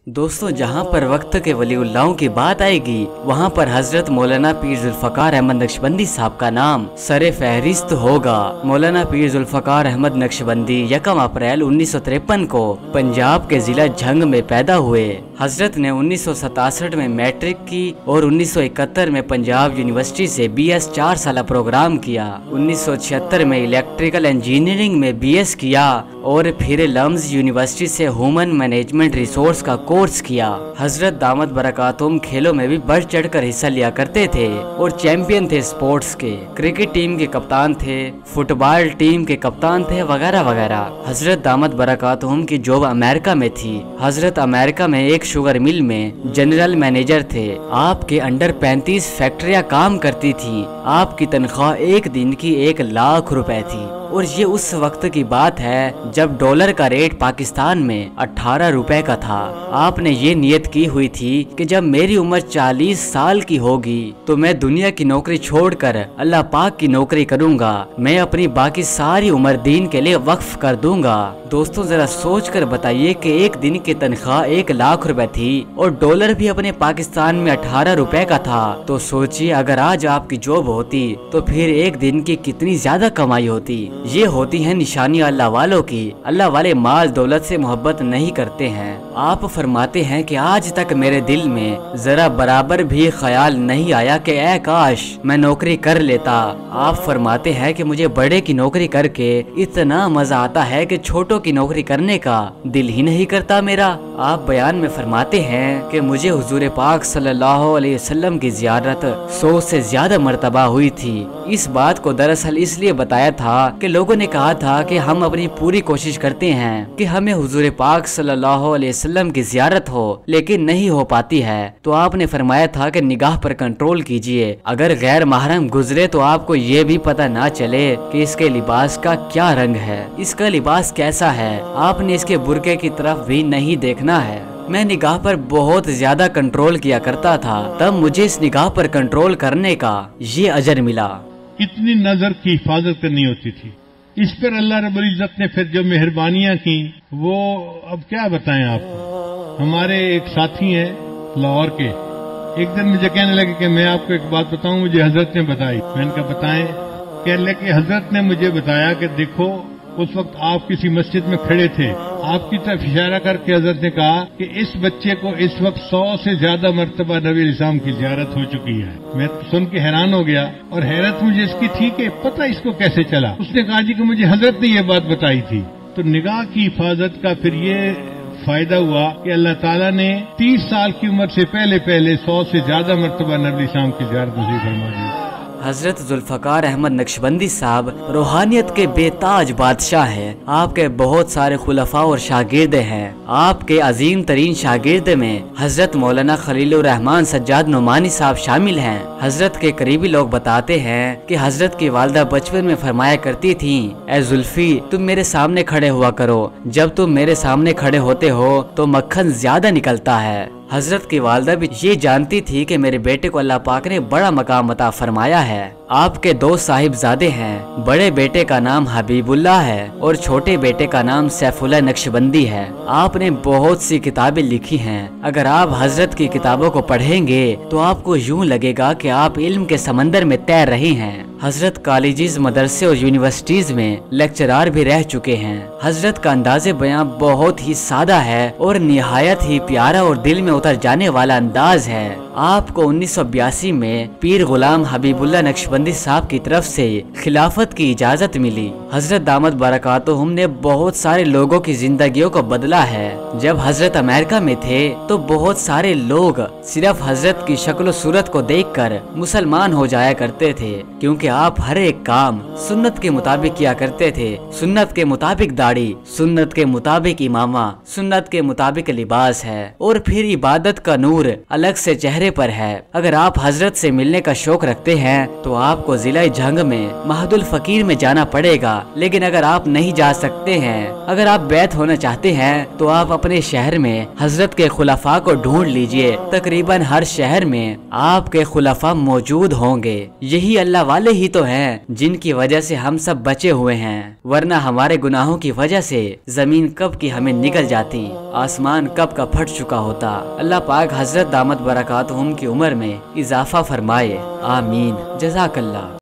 दोस्तों, जहाँ पर वक्त के वलीउल्लाहों की बात आएगी वहाँ पर हजरत मौलाना पीर जुल्फकार अहमद नक्शबंदी साहब का नाम सरे फहरिस्त होगा। मौलाना पीर जुल्फकार अहमद नक्शबंदी 1 अप्रैल 1953 को पंजाब के जिला झंग में पैदा हुए। हजरत ने 1967 में मैट्रिक की और 1971 में पंजाब यूनिवर्सिटी से BS 4 साल प्रोग्राम किया। 1976 में इलेक्ट्रिकल इंजीनियरिंग में BS किया और फिर लम्स यूनिवर्सिटी से ह्यूमन मैनेजमेंट रिसोर्स का कोर्स किया। हजरत दामद बरकातुम खेलों में भी बढ़ चढ़कर हिस्सा लिया करते थे और चैंपियन थे स्पोर्ट्स के। क्रिकेट टीम के कप्तान थे, फुटबॉल टीम के कप्तान थे, वगैरह वगैरह। हजरत दामद बरकातुम की जॉब अमेरिका में थी। हजरत अमेरिका में एक शुगर मिल में जनरल मैनेजर थे। आपके अंडर 35 फैक्ट्रियां काम करती थी। आपकी तनख्वाह एक दिन की 1 लाख रुपए थी और ये उस वक्त की बात है जब डॉलर का रेट पाकिस्तान में 18 रुपए का था। आपने ये नियत की हुई थी कि जब मेरी उम्र 40 साल की होगी तो मैं दुनिया की नौकरी छोड़कर अल्लाह पाक की नौकरी करूंगा। मैं अपनी बाकी सारी उम्र दीन के लिए वक्फ कर दूंगा। दोस्तों, जरा सोच कर बताइए कि एक दिन की तनख्वाह 1 लाख रुपए थी और डॉलर भी अपने पाकिस्तान में 18 रुपए का था। तो सोचिए अगर आज आपकी जॉब होती तो फिर एक दिन की कितनी ज्यादा कमाई होती। ये होती है निशानी अल्लाह वालों की। अल्लाह वाले माल दौलत से मोहब्बत नहीं करते हैं। आप फरमाते हैं कि आज तक मेरे दिल में जरा बराबर भी ख्याल नहीं आया कि ऐ काश मैं नौकरी कर लेता। आप फरमाते हैं कि मुझे बड़े की नौकरी करके इतना मजा आता है कि छोटों की नौकरी करने का दिल ही नहीं करता मेरा। आप बयान में फरमाते हैं कि मुझे हुजूर पाक सल्लल्लाहु अलैहि वसल्लम की ज़ियारत 100 से ज्यादा मर्तबा हुई थी। इस बात को दरअसल इसलिए बताया था कि लोगों ने कहा था कि हम अपनी पूरी कोशिश करते हैं कि हमें हुजूर पाक सल्लल्लाहु अलैहि वसल्लम की ज़ियारत हो, लेकिन नहीं हो पाती है। तो आपने फरमाया था कि निगाह पर कंट्रोल कीजिए। अगर गैर महरम गुजरे तो आपको ये भी पता ना चले कि इसके लिबास का क्या रंग है, इसका लिबास कैसा है। आपने इसके बुरके की तरफ भी नहीं देखना है। मैं निगाह पर बहुत ज्यादा कंट्रोल किया करता था, तब मुझे इस निगाह पर कंट्रोल करने का ये अजर मिला। कितनी नजर की हिफाजत करनी होती थी। इस पर अल्लाह रब्बुल इज्जत ने फिर जो मेहरबानियां की वो अब क्या बताएं आपको। हमारे एक साथी हैं लाहौर के, एक दिन मुझे कहने लगे कि मैं आपको एक बात बताऊं, मुझे हजरत ने बताई। मैंने कहा बताएं। कहने लगे हजरत ने मुझे बताया कि देखो उस वक्त आप किसी मस्जिद में खड़े थे, आपकी तरफ इशारा करके हजरत ने कहा कि इस बच्चे को इस वक्त 100 से ज्यादा मर्तबा नबी इस्लाम की ज़ियारत हो चुकी है। मैं सुन के हैरान हो गया और हैरत मुझे इसकी थी कि पता इसको कैसे चला। उसने कहा जी कि मुझे हजरत ने ये बात बताई थी। तो निगाह की हिफाजत का फिर ये फायदा हुआ कि अल्लाह ताला ने 30 साल की उम्र से पहले 100 से ज्यादा मर्तबा नबी इस्लाम की ज़ियारत नसीब फरमा दी। हजरत जुल्फकार अहमद नक्शबंदी साहब रूहानियत के बेताज बादशाह हैं। आपके बहुत सारे खुलफा और शागिर्द हैं। आपके अजीम तरीन शागिर्द में हजरत मौलाना खलीलुर रहमान सज्जाद नुमानी साहब शामिल हैं। हजरत के करीबी लोग बताते हैं कि हजरत की वालदा बचपन में फरमाया करती थी, ए जुल्फी तुम मेरे सामने खड़े हुआ करो, जब तुम मेरे सामने खड़े होते हो तो मक्खन ज्यादा निकलता है। हजरत की वालदा भी ये जानती थी कि मेरे बेटे को अल्लाह पाक ने बड़ा मकाम अता फरमाया है। आपके 2 साहिबजादे हैं। बड़े बेटे का नाम हबीबुल्लाह है और छोटे बेटे का नाम सैफुल्लाह नक्शबंदी है। आपने बहुत सी किताबें लिखी हैं। अगर आप हजरत की किताबों को पढ़ेंगे तो आपको यूं लगेगा कि आप इल्म के समंदर में तैर रहे हैं। हजरत कॉलेजेस, मदरसे और यूनिवर्सिटीज में लेक्चरार भी रह चुके हैं। हजरत का अंदाज़े बयां बहुत ही सादा है और निहायत ही प्यारा और दिल में उतर जाने वाला अंदाज है। आपको 1982 में पीर गुलाम हबीबुल्लाह नक्शबंदी साहब की तरफ से खिलाफत की इजाजत मिली। हजरत दामद बरकातुहुम ने बहुत सारे लोगों की जिंदगियों को बदला है। जब हजरत अमेरिका में थे तो बहुत सारे लोग सिर्फ हजरत की शक्ल सूरत को देखकर मुसलमान हो जाया करते थे, क्योंकि आप हर एक काम सुन्नत के मुताबिक किया करते थे। सुन्नत के मुताबिक दाढ़ी, सुन्नत के मुताबिक इमामा, सुन्नत के मुताबिक लिबास है और फिर इबादत का नूर अलग से चेहरे चेहरे पर है। अगर आप हजरत से मिलने का शौक रखते हैं तो आपको जिला झंग में महदुल फकीर में जाना पड़ेगा। लेकिन अगर आप नहीं जा सकते हैं, अगर आप बैत होना चाहते हैं तो आप अपने शहर में हजरत के खुलाफा को ढूंढ लीजिए। तकरीबन हर शहर में आपके खुलाफा मौजूद होंगे। यही अल्लाह वाले ही तो हैं जिनकी वजह से हम सब बचे हुए हैं, वरना हमारे गुनाहों की वजह से जमीन कब की हमें निकल जाती, आसमान कब का फट चुका होता। अल्लाह पाक हजरत दामत बरकातुहुम की उम्र में इजाफा फरमाए। आमीन। जज़ाकल्लाह।